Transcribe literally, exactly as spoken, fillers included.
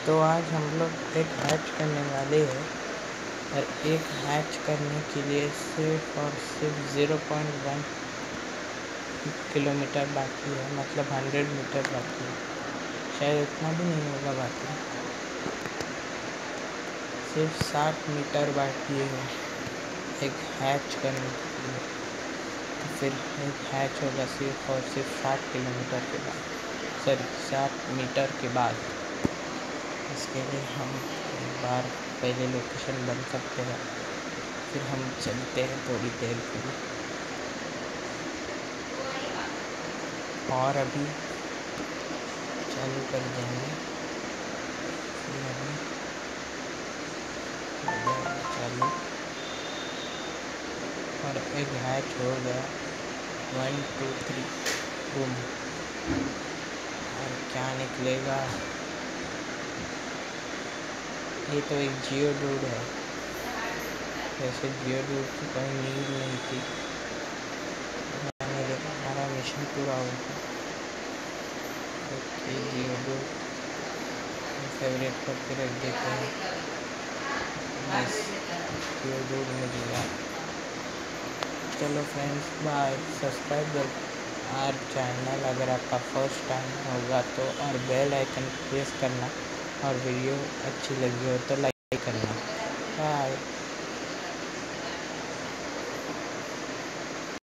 तो आज हम लोग एक हैच करने वाले हैं और एक हैच करने के लिए सिर्फ और सिर्फ ज़ीरो पॉइंट वन किलोमीटर बाकी है, मतलब हंड्रेड मीटर बाकी है। शायद इतना भी नहीं होगा बाकी, सिर्फ साठ मीटर बाकी है एक हैच करने के लिए। तो फिर एक हैच होगा सिर्फ और सिर्फ साठ किलोमीटर के बाद, सॉरी साठ मीटर के बाद। इसके लिए हम एक बार पहले लोकेशन बन सकते हैं, फिर हम चलते हैं थोड़ी देर के लिए और अभी चालू कर देंगे। फिर अभी हो जाएगा चालू और एक हैच हो गया। One two three boom. और क्या निकलेगा? ये तो एक जियो डूड है। वैसे जियो डूड की कोई नीड नहीं थी, मैंने देखा हमारा मिशन पूरा हो गया। ओके, जियो डूड फेवरेट करके रख देते हैं। बस जियो डूड मिल गया। चलो फ्रेंड्स, बाय। सब्सक्राइब कर आर चैनल अगर आपका फर्स्ट टाइम होगा तो, और बेल आइकन प्रेस करना, और वीडियो अच्छी लगी हो तो लाइक करना। बाय।